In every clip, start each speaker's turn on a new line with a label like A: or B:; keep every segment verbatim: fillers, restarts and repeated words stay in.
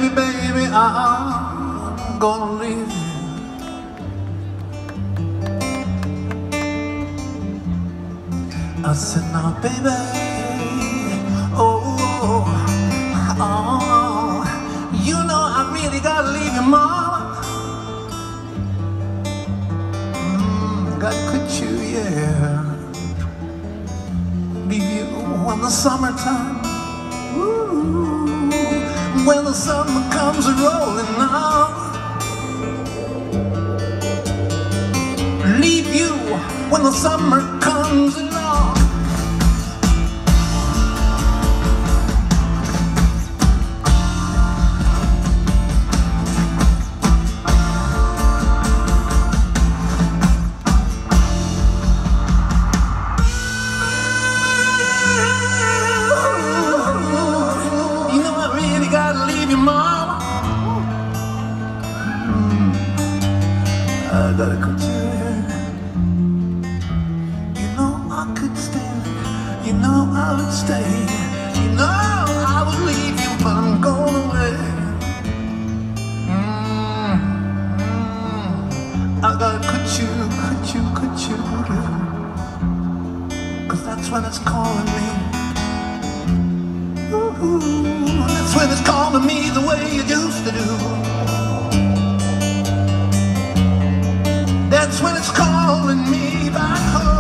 A: baby, baby, I'm gonna leave you. I said, now baby, oh, oh, you know I really gotta leave you, mama. Mm, gotta quit you, yeah. Leave you when the summertime, ooh, when the summer comes rolling now. Leave you when the summer comes along. You know I really gotta leave you, mama. Mm, I gotta go to You know I would stay, you know I would leave you, but I'm going away. Mm, mm, I gotta quit you, quit you, quit you, cause that's when it's calling me. Ooh, that's when it's calling me the way it used to do. That's when it's calling me back home.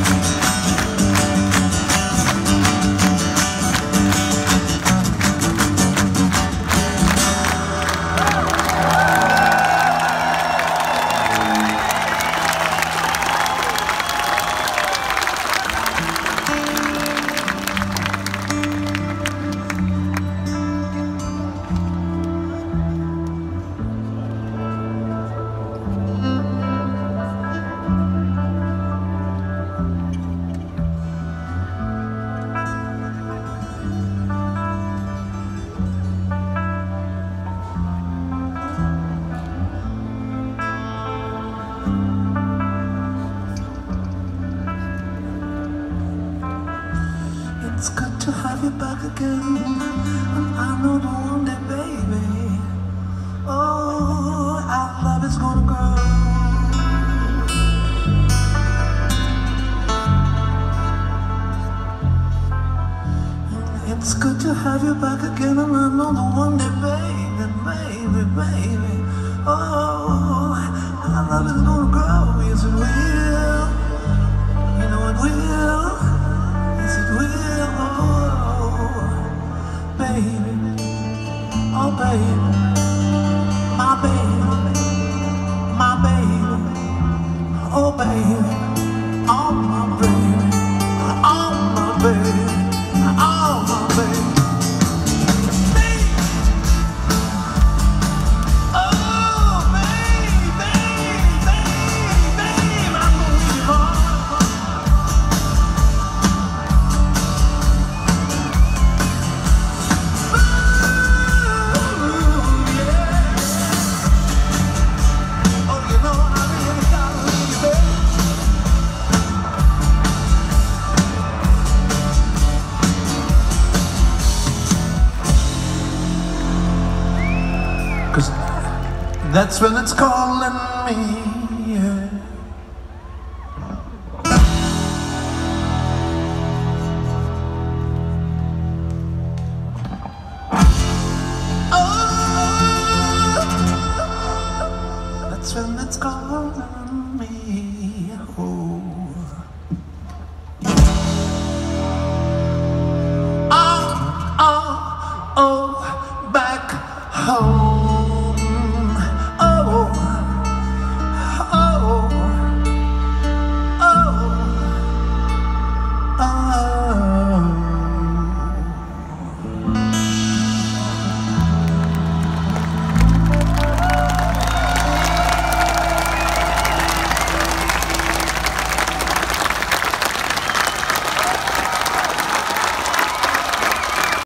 A: It's good to have you back again, and I know that one day, baby, oh, our love is gonna grow. It's good to have you back again, and I know that one day, baby, baby, baby, oh, our love is gonna grow. Yes, it will. You know it will. Yes, it will. Baby, oh baby, my baby, my baby, oh baby, oh my baby, oh my baby, oh my baby. Baby, oh baby, baby, baby, baby, I'm gonna leave you home. Cause that's when it's calling me.